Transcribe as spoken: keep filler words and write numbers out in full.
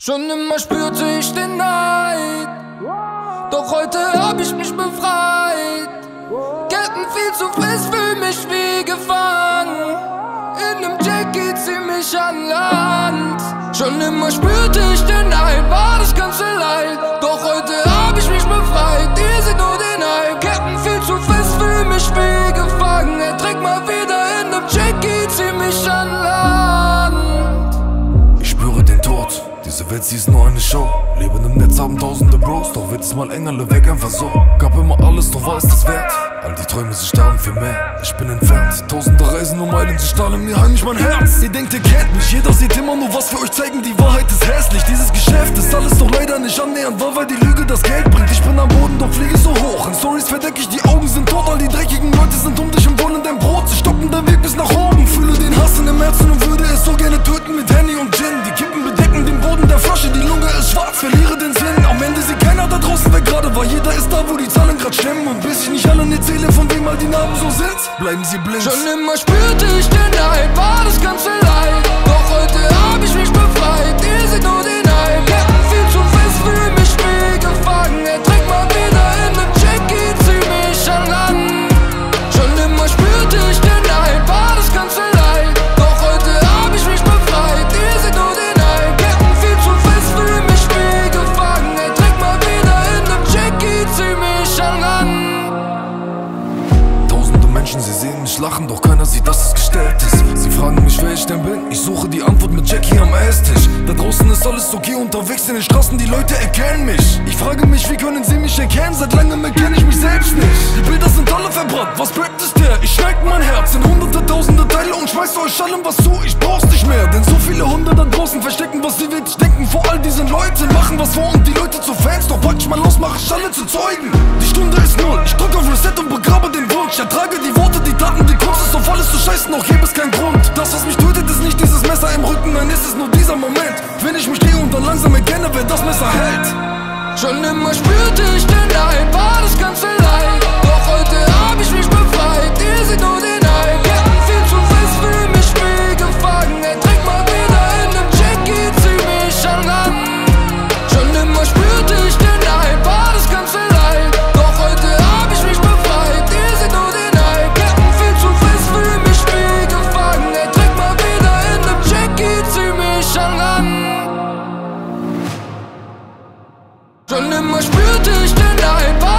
Schon immer spürte ich den Neid, doch heute hab ich mich befreit. Ketten viel zu fest, fühl mich wie gefangen. In nem Jackie zieh mich an Land. Schon immer spürte ich den Neid, war das ganze Leid, doch heute hab ich mich befreit. Ihr seht nur den Hype. Ketten viel zu fest, fühl mich wie gefangen. Erträgt mal wieder in nem Jackie, zieh mich an Land. Ich spüre den Tod. Diese Welt, sie ist nur eine Show. Leben im Netz, haben tausende Bros, doch wird es mal eng, alle weg, einfach so. Gab immer alles, doch war es das wert? All die Träume, sie starben für mehr. Ich bin entfernt, tausende Reisen um Meilen, sie stahlen mir heimlich mein Herz. Ihr denkt, ihr kennt mich, jeder sieht immer nur was für euch zeigen. Die Wahrheit ist hässlich, dieses Geschäft ist alles doch leider nicht annähernd wahr, weil die Lüge das Geld bringt. Ich bin am Boden, doch fliege so hoch. In Stories verdeck ich, die Augen sind tot. All die dreckigen Leute sind um dich und wollen dein Brot. Sie stoppen den Weg bis nach oben. Fühle den Hass in dem Herzen und würde es so gerne töten mit Henny und Gin. Die Kippen bedecken den Boden der Flasche, die Lunge ist schwarz, verliere den Sinn. Am Ende sieht keiner da draußen, wer gerade war. Jeder ist da, wo die Zahlen grad stimmen. Und bis ich nicht alle erzähle, von wem all die Namen so sind, bleiben sie blind. Schon immer spürte ich den Neid, war das ganze Leid, doch heute hab ich mich befreit. Ihr seht nur den Hype. Ketten viel zu fest, fühl mich wie gefangen. Erträgt mal wieder in nem Jackie, zieh mich an Land. Schon immer spürte ich den Neid, war das ganze Leid, doch heute hab ich mich befreit. Ihr seht nur den Hype. Ketten viel zu fest, fühl mich wie gefangen. Erträgt mal wieder in nem Jackie, zieh mich an Land. Menschen, sie sehen mich lachen, doch keiner sieht, dass es gestellt ist. Sie fragen mich, wer ich denn bin, ich suche die Antwort mit Jackie am Esstisch. Da draußen ist alles okay, unterwegs in den Straßen, die Leute erkennen mich. Ich frage mich, wie können sie mich erkennen, seit langem erkenne ich mich selbst nicht. Die Bilder sind alle verbrannt, was bleibt ist der? Ich schneid mein Herz in hunderte, tausende Teile und schmeiß euch allem was zu, ich brauch's nicht mehr. Denn so viele Hunde da draußen verstecken, was sie wirklich denken vor all diesen Leuten. Machen was vor und die Leute zu Fans, doch pack ich mal los, mach ich alle zu Zeugen. Die Stunde ist null, ich drück auf Reset und begrabe den Wunsch. Ertrage die Worte, die Taten, die Kunst ist auf alles zu scheißen, auch gäbe es keinen Grund. Das, was mich tötet, ist nicht dieses Messer im Rücken, nein, ist es nur dieser Moment, wenn ich mich drehe und dann langsam erkenne, wer das Messer hält. Schon immer spürte ich den Neid, war das ganze Leid, doch heute hab ich mich befreit. Ihr seht nur den Hype. Ketten viel zu fest, fühl mich wie gefangen. Erträgt mal wieder in nem Jackie, zieh mich an Land. Schon immer spürte ich den Neid, war das ganze Leid, doch heute hab ich mich befreit. Ihr seht nur den Hype. Ketten viel zu fest, fühl mich wie gefangen. Erträgt mal wieder in nem Jackie, zieh mich an Land. Schon immer spürte ich den Neid.